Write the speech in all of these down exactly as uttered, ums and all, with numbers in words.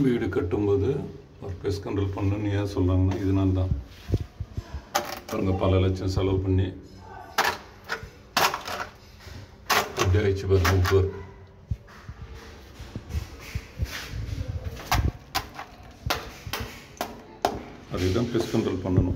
வீடு கட்டும்போது ஒரு பெஸ்ட் கண்ட்ரோல் பண்ணணும்னு ஏன் சொல்கிறாங்கன்னா இதனால தான். பாருங்க, பல லட்சம் செலவு பண்ணி இப்படி ஆயிடுச்சு பாருங்க உப்பு. அதுதான் பெஸ்ட் கண்ட்ரோல் பண்ணணும்.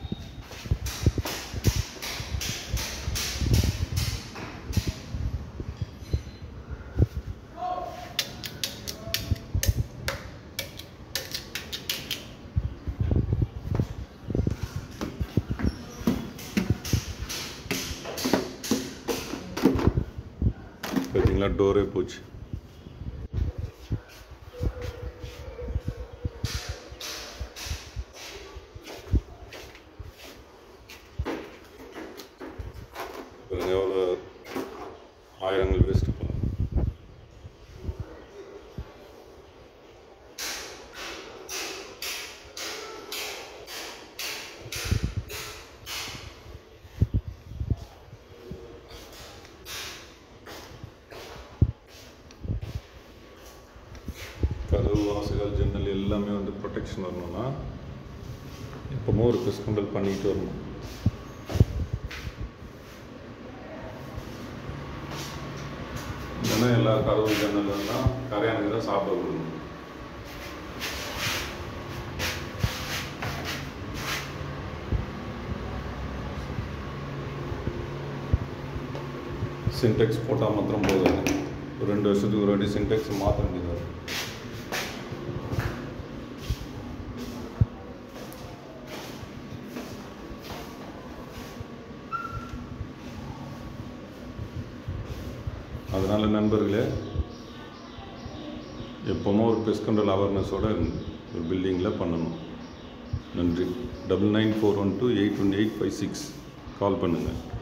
பார்த்தீங்களா, டோரே போச்சு. எவ்வளோ ஆயிரங்கள் வேஸ்ட் பண்ணலாம். கதவு, வாசல், ஜன்னல் எல்லாமே வந்து ப்ரொடெக்ஷன் வரணும்னா எப்போமோ ஒரு பெஸ்ட் கண்ட்ரோல் பண்ணிட்டு வரணும். இல்லைன்னா எல்லா கதவு ஜன்னல்லாம் கரையானுக்கு தான் சாப்பிட விடணும். சின்டெக்ஸ் போட்டால் மாத்திரம் போதும். ஒரு ரெண்டு வருஷத்துக்கு ஒரு வாட்டி சின்டெக்ஸ் மாற்ற வேண்டியது. அதனால் நண்பர்களே, எப்போவுமே ஒரு பெஸ்ட் கண்ட்ரோல் அவேர்னஸோடு ஒரு பில்டிங்கில் பண்ணணும். நன்றி. Double nine four one two eight one eight five six call பண்ணுங்கள்.